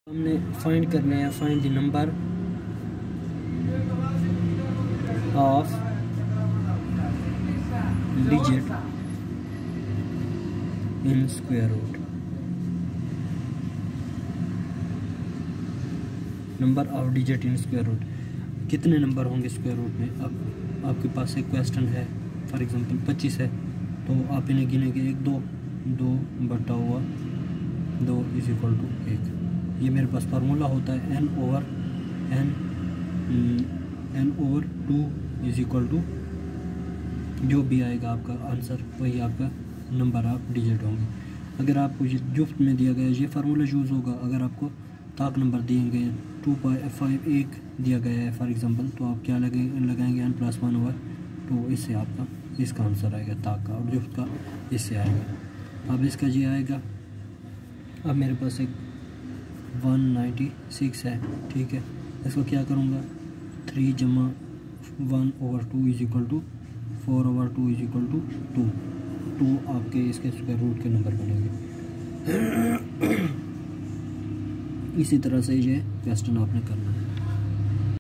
हमने फाइंड करने हैं, find the number of digit in square root. Number of digit in square root, कितने number होंगे square root में। अब आपके पास एक क्वेश्चन है, फॉर एग्जांपल 25 है, तो आप इन्हें गिनेंगे 1 2 2 बटा हुआ 2 इज इक्वल टू 1। ये मेरे पास फार्मूला होता है n over 2 is equal to, जो भी आएगा आपका आंसर वही आपका नंबर ऑफ डिजिट होंगे। अगर आपको ये जुफ्त में दिया गया ये फार्मूला यूज़ होगा। अगर आपको ताक नंबर दिए गए 2.5 1 दिया गया है फॉर एग्जांपल, तो आप क्या लगाएंगे n+1 ओवर 2, इससे आपका इसका आंसर आएगा ताक का, और जुफ्त का इससे आएगा। अब इसका ये आएगा। अब मेरे पास एक 196 है, ठीक है। इसको क्या करूँगा, 3 जमा 1 over 2 is equal to 4 over 2 is equal to 2 आपके इसके स्क्वायर रूट के नंबर बनेंगे। इसी तरह से ये क्वेश्चन आपने करना है।